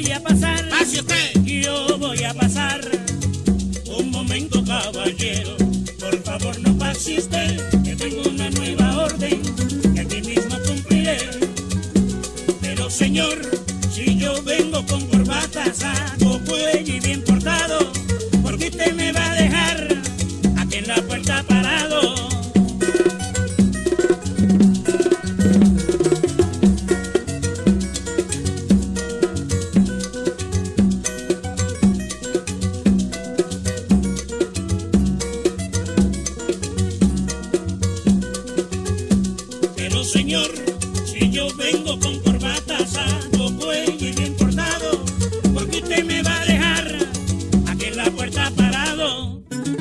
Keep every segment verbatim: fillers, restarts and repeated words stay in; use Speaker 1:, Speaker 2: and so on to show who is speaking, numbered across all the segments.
Speaker 1: voy a pasar.
Speaker 2: Pase usted.
Speaker 1: Yo voy a pasar. Un momento, caballero. Por favor, no pase usted. Que tengo una nueva orden que aquí mismo cumpliré. Pero, señor, si yo vengo con corbata, saco, cuello y bien portado, ¿por qué usted me va a dejar aquí en la puerta parado? Pero, señor, si yo vengo con corbata, saco, cuello y bien portado, ¿por qué usted me va a dejar aquí en la puerta parado?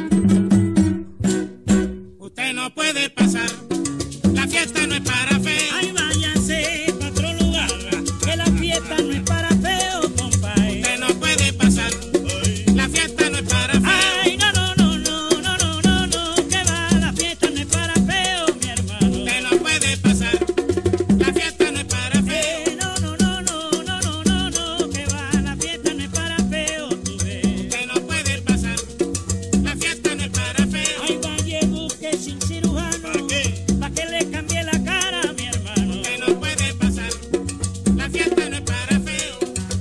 Speaker 2: Usted no puede pasar. La fiesta no es para feo.
Speaker 1: Ay, váyase pa' otro lugar, que la fiesta no es para feo, compadre.
Speaker 2: Usted no puede pasar. La fiesta no es para feo.
Speaker 1: Ay, no, no, no, no, no, no, no, no, que va, la fiesta no es para feo, mi hermano.
Speaker 2: Usted no puede pasar. La fiesta no es para feo.
Speaker 1: Eh, no, no, no, no, no, no, no, no, que va, la fiesta no es para feo, tú ves.
Speaker 2: Usted no puede pasar. La fiesta no es para feo.
Speaker 1: Ay, vaya, busque sin cirujano,
Speaker 2: ¿Para qué?
Speaker 1: pa' que le cambie la cara, mi hermano.
Speaker 2: Usted no puede pasar. La fiesta no es para feo.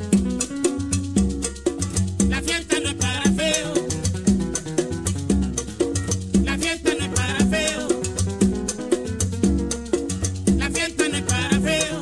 Speaker 2: La fiesta no es para feo. La fiesta no es para feo. La fiesta no es para feo.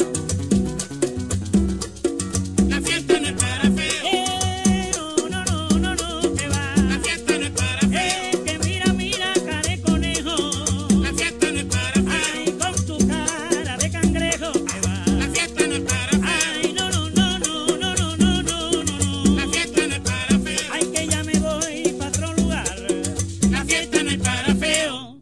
Speaker 2: La fiesta no es para feo.
Speaker 1: Eh, no, no, no, no, no, que va.
Speaker 2: La fiesta no es para feo.
Speaker 1: Eh, que mira, mira, cara de conejo.
Speaker 2: La fiesta no es para feo.
Speaker 1: Ay, con tu cara de cangrejo, que va.
Speaker 2: La fiesta no es para feo.
Speaker 1: Ay, no, no, no, no, no, no, no, no, no,
Speaker 2: La
Speaker 1: no.
Speaker 2: fiesta no es para feo.
Speaker 1: Ay, que ya me voy pa' otro lugar.
Speaker 2: La fiesta no es para feo.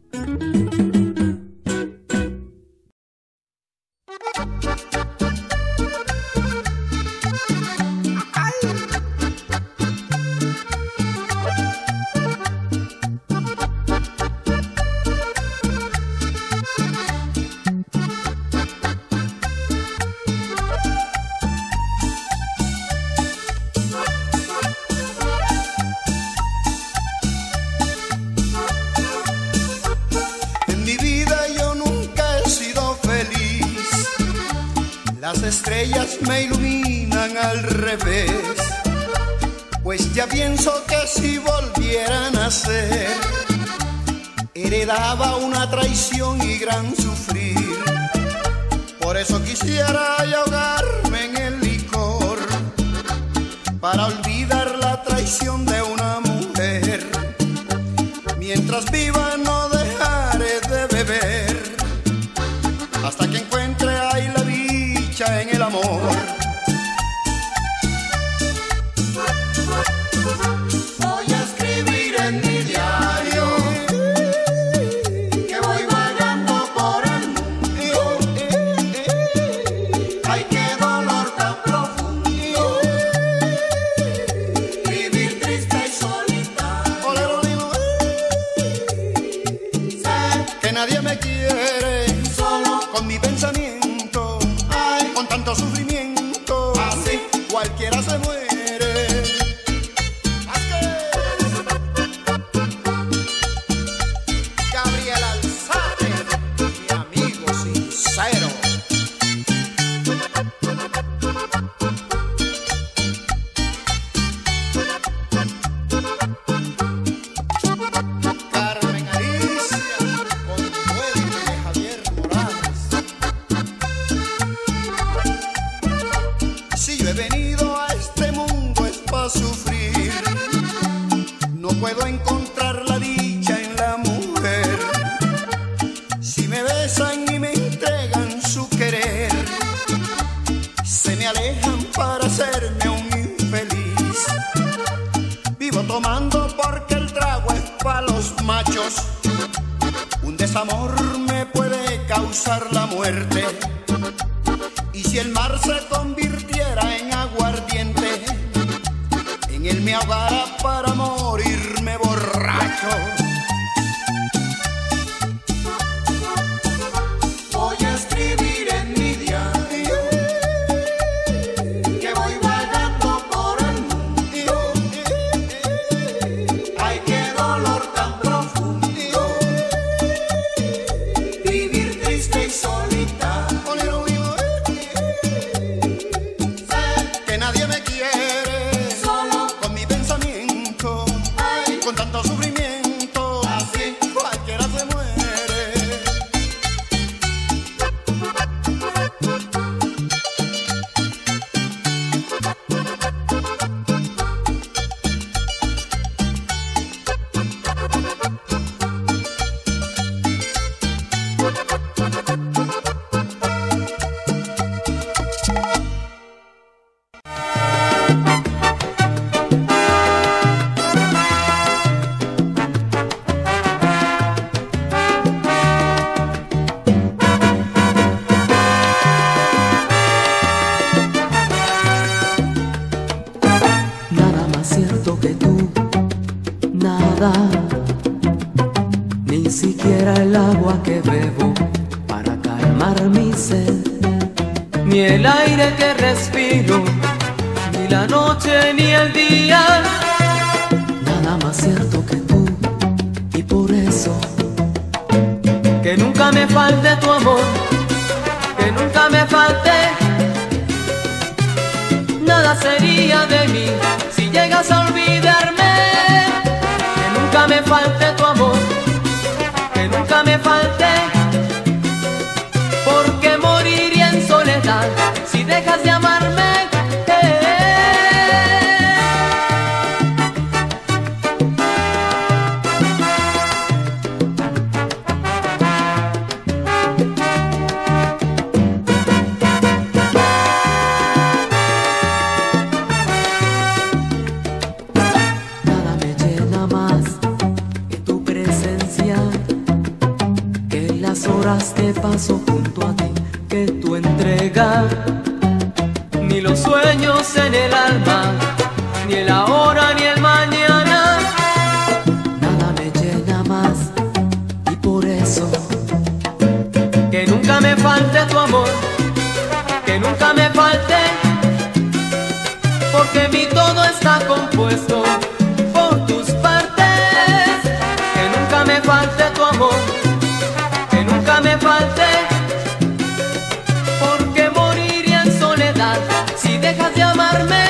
Speaker 3: En mi vida yo nunca he sido feliz. Las estrellas me iluminan al revés. Pues ya pienso que si volviera a nacer, heredaba una traición y gran sufrir. Por eso quisiera yo ahogarme en el licor, para olvidar la traición de una mujer. Mientras viva no dejaré de beber, hasta que encuentre ahí la dicha en el amor. Voy a escribir en mi diario que voy vagando por el mundo. Ay, qué dolor tan profundo, vivir triste y solitario. Sé que nadie me quiere, solo con mi pensamiento. Ay, con tanto sufrimiento, así cualquiera se muere. Gabriel Alzate, mi amigo sincero. Carmen Alicia, con duende de Javier Morales. Si yo he venido a este mundo es para sufrir, no puedo encontrar la dicha en la mujer. Si me besan y me entregan su querer, se me alejan para hacerme un infeliz. Vivo tomando porque el trago es para los machos. Un desamor me puede causar la muerte. Y si el mar se convirtiera en aguardiente, en él me ahogara para morirme borracho. Voy a escribir en mi diario que voy vagando
Speaker 4: nada, ni siquiera el agua que bebo para calmar mi sed, ni el aire que respiro, ni la noche ni el día, nada más cierto que tú. Y por eso, que nunca me falte tu amor, que nunca me falte. Nada sería de mí si llegas a olvidarme. Que nunca me falte tu amor, que nunca me falte, porque moriría en soledad si dejas de amarme. Que paso junto a ti, que tu entrega, ni los sueños en el alma, ni el ahora ni el mañana, nada me llena más. Y por eso, que nunca me falte tu amor, que nunca me falte, porque mi todo está compuesto por tus partes. Que nunca me falte tu amor, nunca me falte, porque moriría en soledad si dejas de amarme.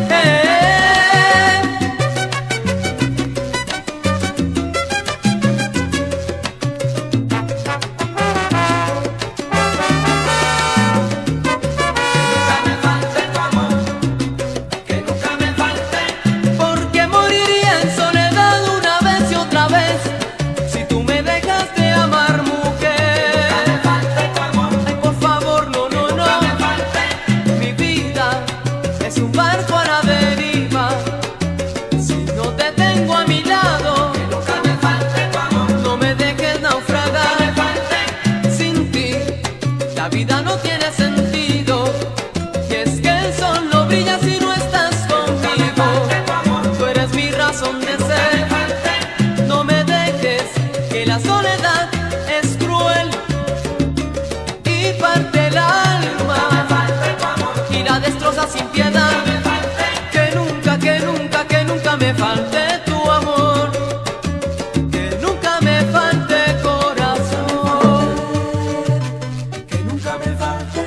Speaker 4: Sin piedad, que nunca, que nunca, que nunca me falte tu amor, que nunca me falte corazón, que nunca me falte.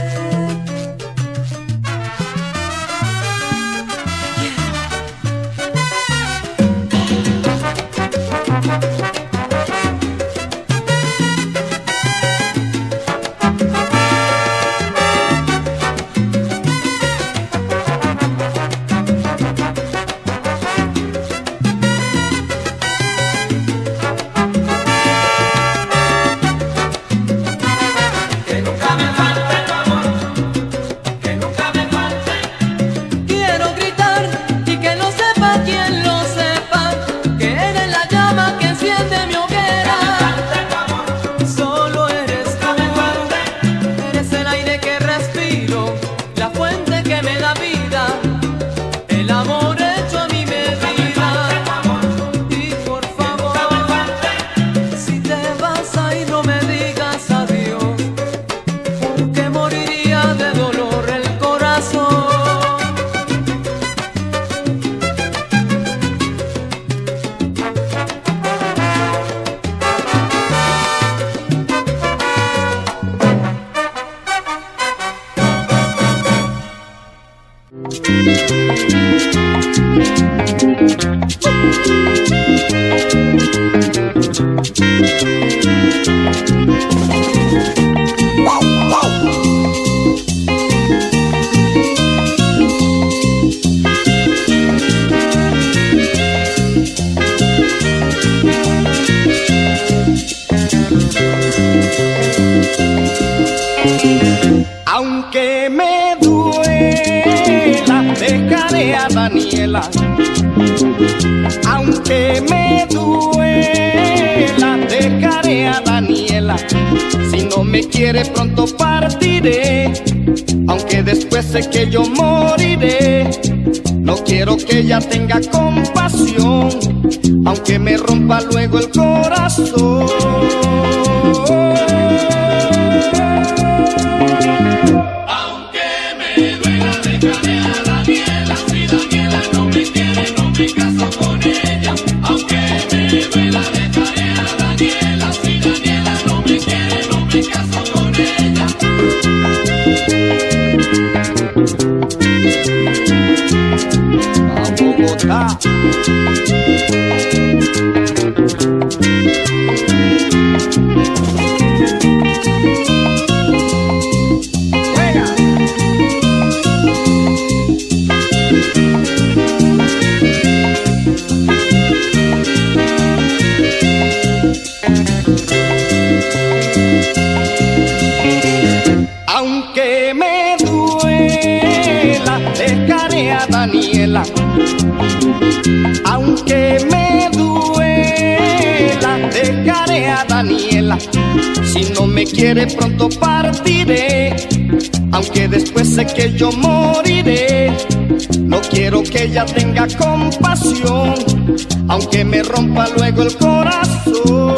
Speaker 3: Aunque me duela, dejaré a Daniela. Aunque me duela, dejaré a Daniela. Si no me quiere pronto partiré, aunque después sé que yo moriré. No No quiero que ella tenga compasión, aunque me rompa luego el corazón.
Speaker 2: Aunque me duela, dejaré a Daniela. Si Daniela no me quiere, no me caso con ella. Aunque me duela, dejaré a Daniela. Si Daniela no me quiere, no me caso con ella.
Speaker 3: A Bogotá. Aunque me duela, dejaré a Daniela. Aunque me duela, dejaré a Daniela. Si no me quiere pronto partiré, aunque después sé que yo moriré. No quiero que ella tenga compasión, aunque me rompa luego el corazón.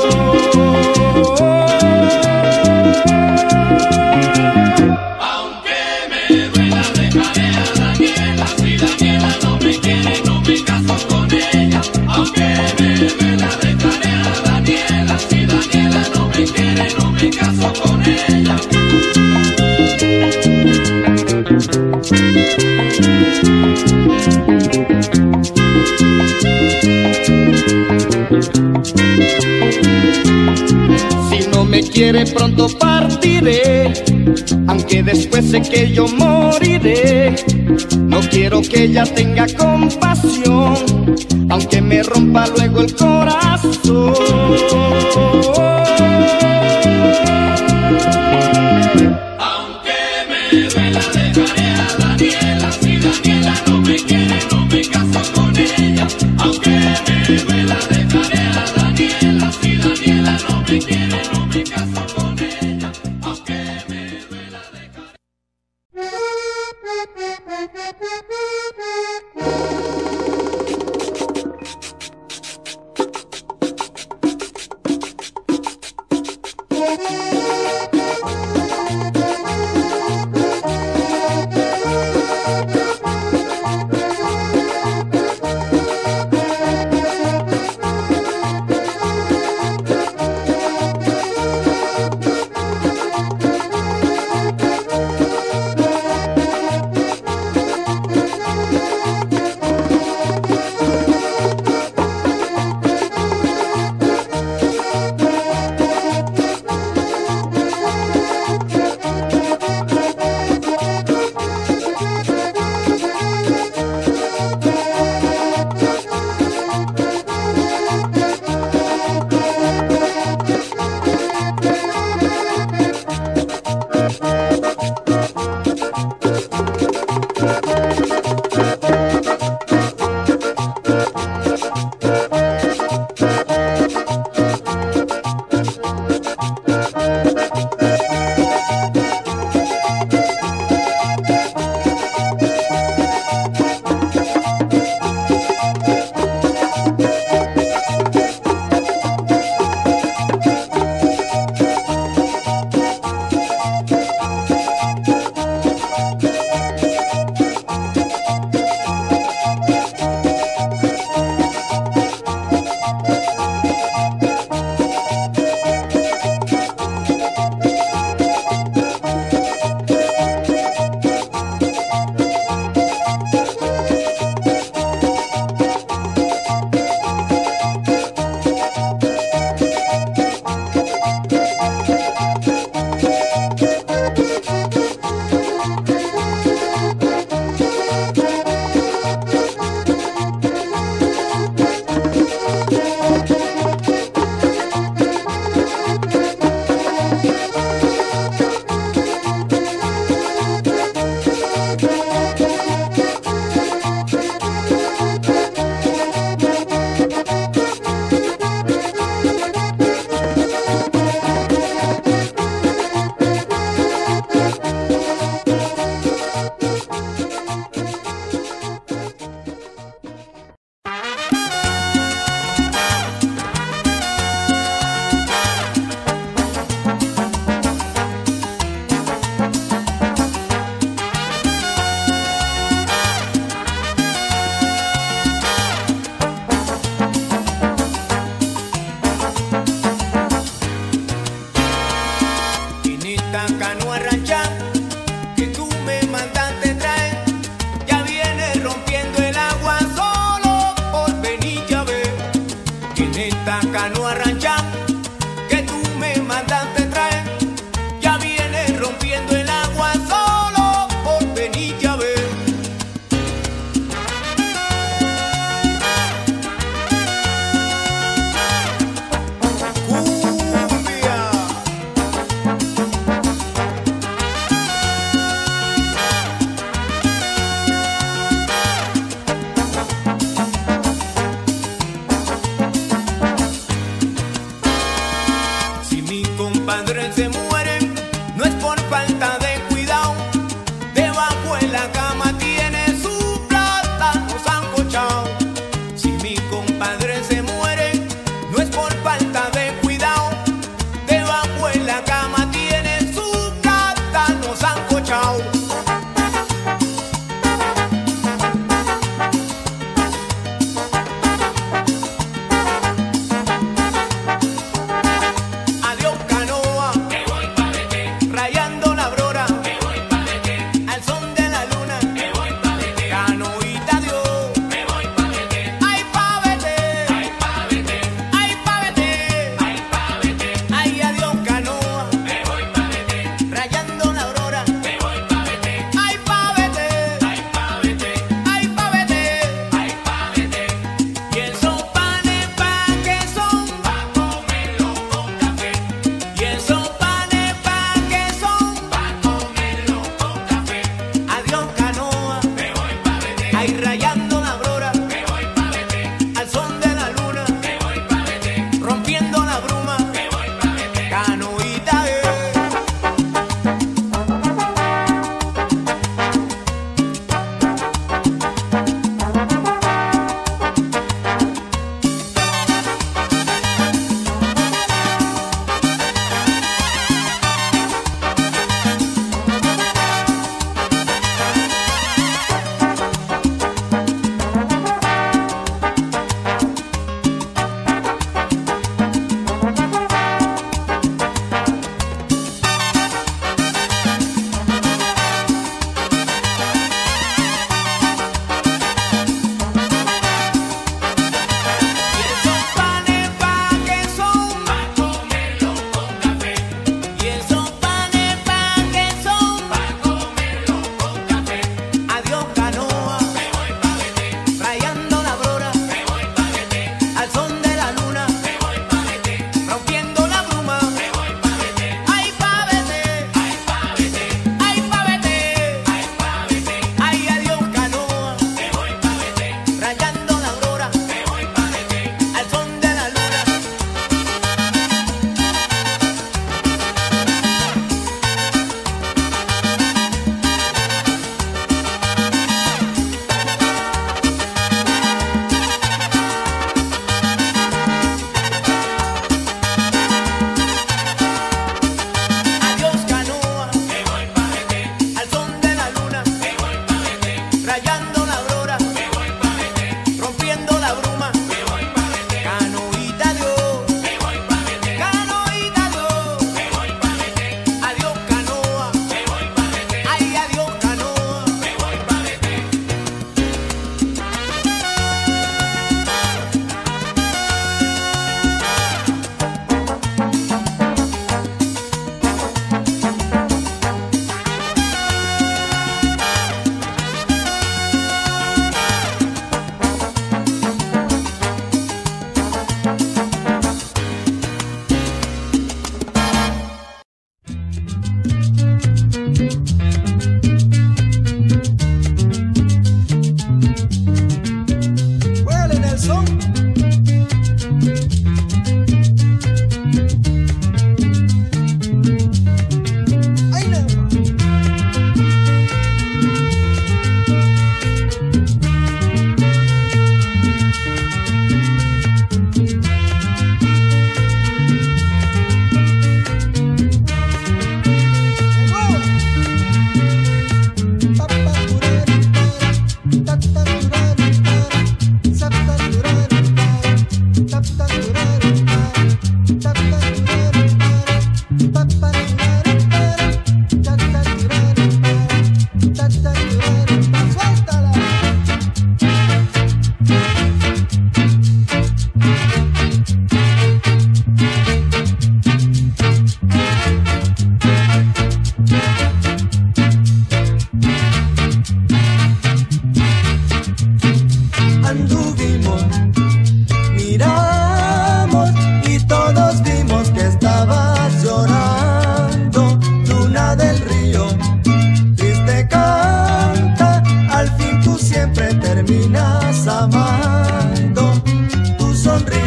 Speaker 3: Si no me quiere pronto partiré, aunque después sé que yo moriré. No quiero que ella tenga compasión, aunque me rompa luego el corazón.
Speaker 2: Aunque me duela, dejaré a Daniela. Si Daniela no me quiere, no me caso con ella. Aunque me duela, dejaré a Daniela. Si Daniela no me quiere, no me caso con ella. Aunque me duela, dejaré.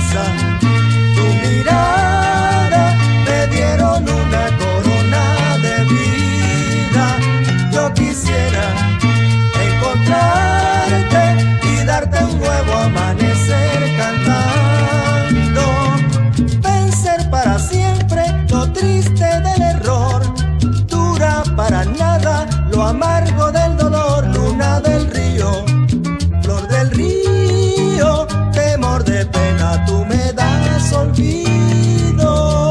Speaker 3: sonrisa, tu mirada me dieron una corona de vida. Yo quisiera encontrarte y darte un nuevo amanecer cantando, vencer para siempre lo triste del error, dura para nada lo amargo del dolor. Luna del río, flor del río, temor de pena, tú me das olvido.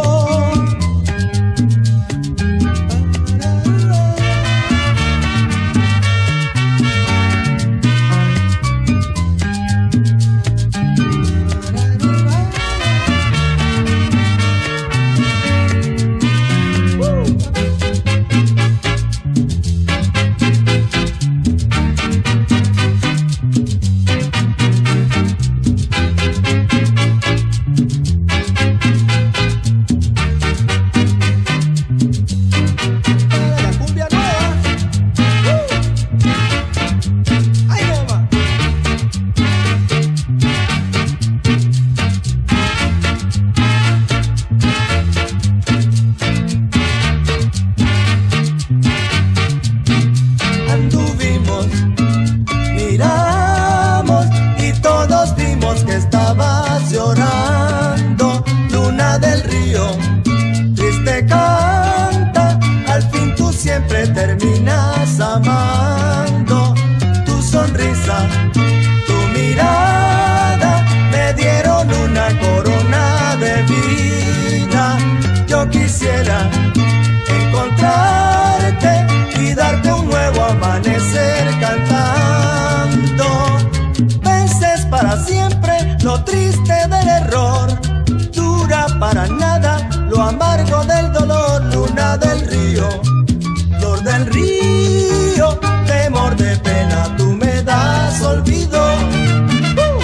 Speaker 3: Terminas amando, tu sonrisa, tu mirada me dieron una corona de vida. Yo quisiera encontrarte y darte un nuevo amanecer cantando, vences para siempre lo triste del error, dura para nada lo amargo del dolor. Luna del río, flor del río, temor de pena, tú me das olvido. ¡Uh!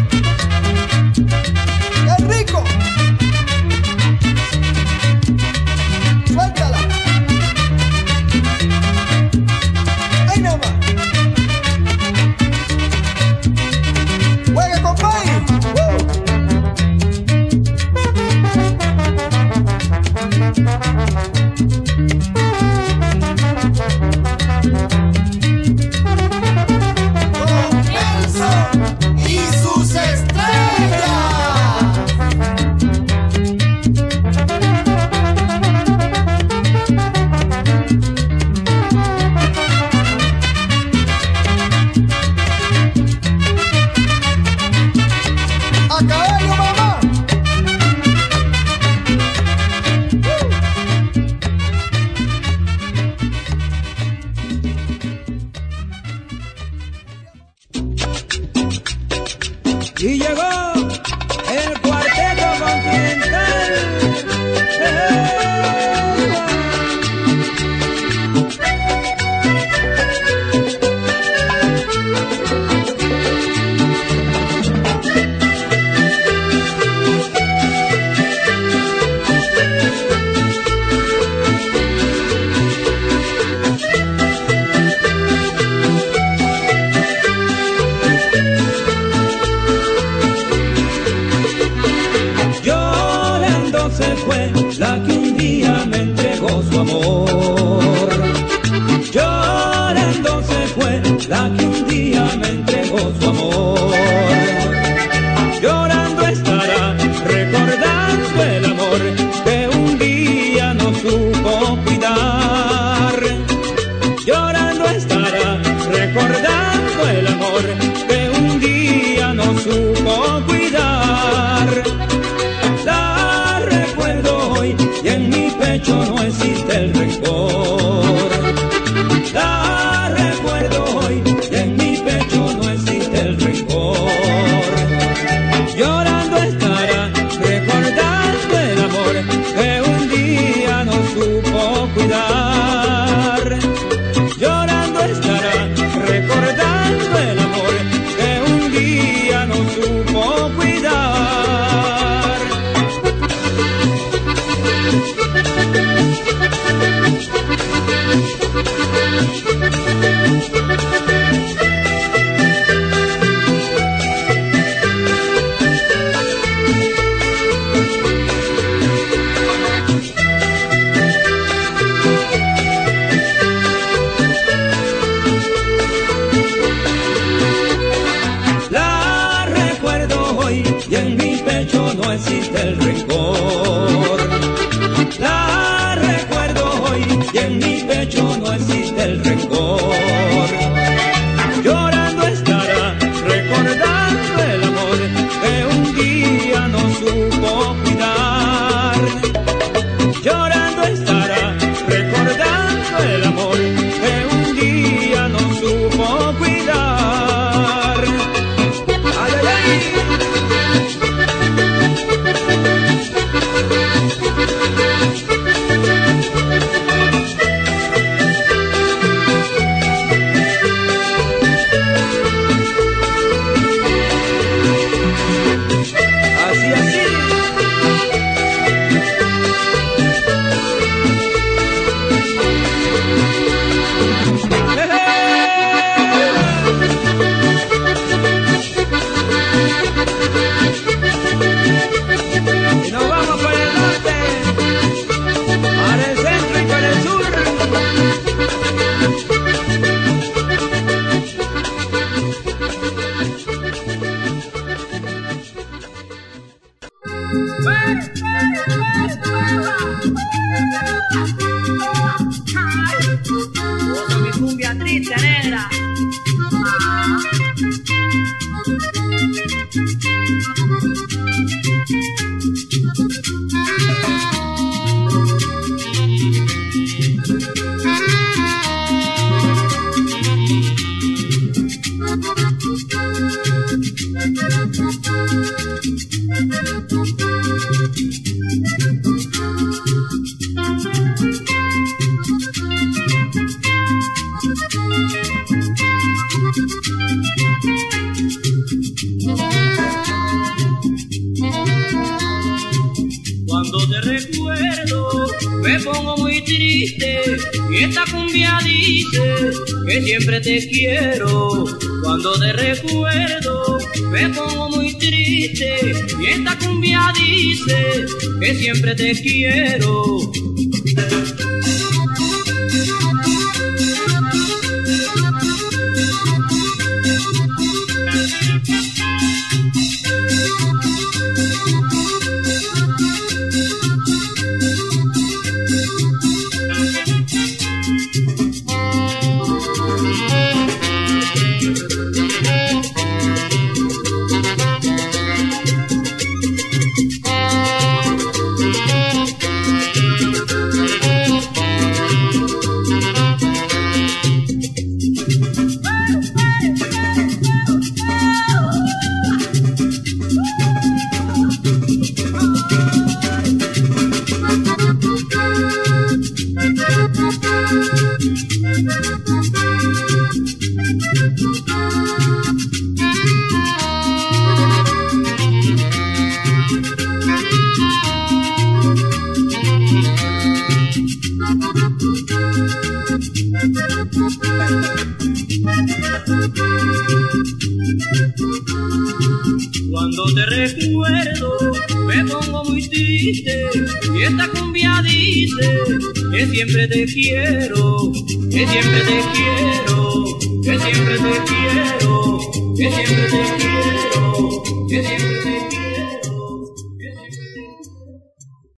Speaker 3: ¡Qué rico! ¡Suéltala! ¡Ahí nomás! ¡Juegue, compadre! ¡Uh!
Speaker 2: Y sus estrellas.
Speaker 3: ¡A caballo, mamá!
Speaker 5: Y llegó el cuarteto continental. La que un día me entregó su amor, llorando se fue. La que un día me entregó su amor, llorando estará recordando el amor que un día no supo cuidar. Llorando estará recordando el amor que un día no supo cuidar. Y en mi pecho no existe el rencor. La recuerdo hoy y en mi pecho no existe el rencor. Llorando estará recordando el amor que un día no supo cuidar. Llorando estará recordando el amor
Speaker 6: cumbia triste negra.
Speaker 7: Cuando te recuerdo me pongo muy triste y esta cumbia dice que siempre te quiero. Cuando te recuerdo me pongo muy triste y esta cumbia dice que siempre te quiero. Cuando te recuerdo me pongo muy triste y esta cumbia dice que siempre te quiero, que siempre te quiero, que siempre te quiero, que siempre te quiero, que siempre te quiero.